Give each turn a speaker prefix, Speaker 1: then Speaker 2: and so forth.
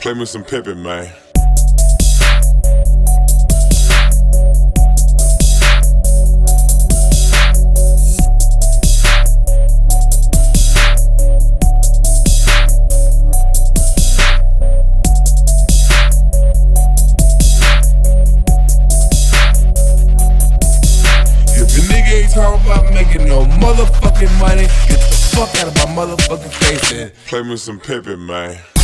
Speaker 1: Play me some Pippin, man.
Speaker 2: Talking about making no motherfucking money, get the fuck out of my motherfucking face and
Speaker 1: play me some Pippin, man.